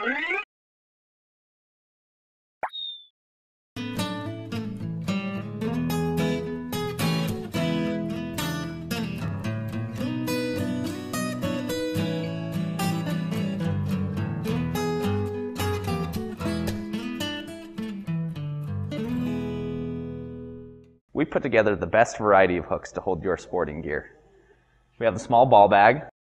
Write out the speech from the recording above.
We put together the best variety of hooks to hold your sporting gear. We have the small ball bag,